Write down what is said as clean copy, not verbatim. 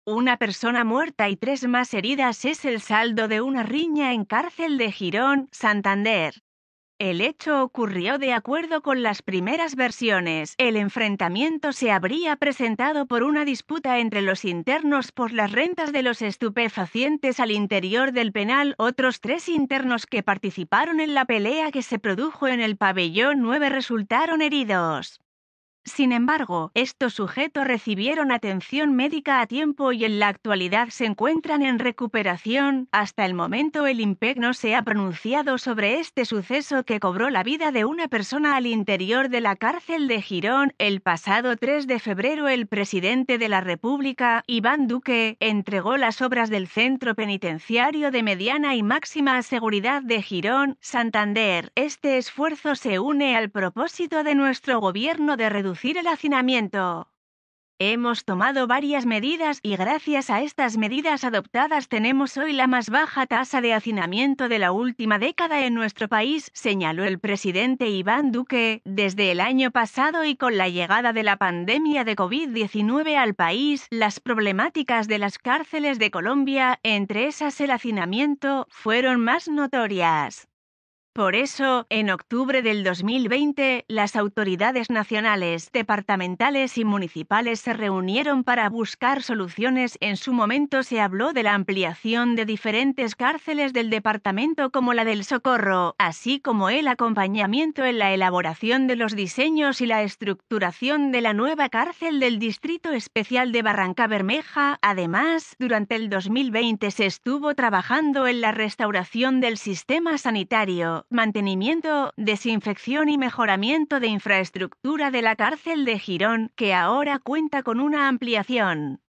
Una persona muerta y 3 más heridas es el saldo de una riña en cárcel de Girón, Santander. El hecho ocurrió de acuerdo con las primeras versiones. El enfrentamiento se habría presentado por una disputa entre los internos por las rentas de los estupefacientes al interior del penal. Otros 3 internos que participaron en la pelea que se produjo en el pabellón 9 resultaron heridos. Sin embargo, estos sujetos recibieron atención médica a tiempo y en la actualidad se encuentran en recuperación. Hasta el momento el INPEC no se ha pronunciado sobre este suceso que cobró la vida de una persona al interior de la cárcel de Girón. El pasado 3 de febrero el presidente de la República, Iván Duque, entregó las obras del Centro Penitenciario de Mediana y Máxima Seguridad de Girón, Santander. Este esfuerzo se une al propósito de nuestro gobierno de reducir el hacinamiento. Hemos tomado varias medidas y gracias a estas medidas adoptadas tenemos hoy la más baja tasa de hacinamiento de la última década en nuestro país, señaló el presidente Iván Duque. Desde el año pasado y con la llegada de la pandemia de COVID-19 al país, las problemáticas de las cárceles de Colombia, entre esas el hacinamiento, fueron más notorias. Por eso, en octubre del 2020, las autoridades nacionales, departamentales y municipales se reunieron para buscar soluciones. En su momento se habló de la ampliación de diferentes cárceles del departamento como la del Socorro, así como el acompañamiento en la elaboración de los diseños y la estructuración de la nueva cárcel del Distrito Especial de Barrancabermeja. Además, durante el 2020 se estuvo trabajando en la restauración del sistema sanitario, mantenimiento, desinfección y mejoramiento de infraestructura de la cárcel de Girón, que ahora cuenta con una ampliación.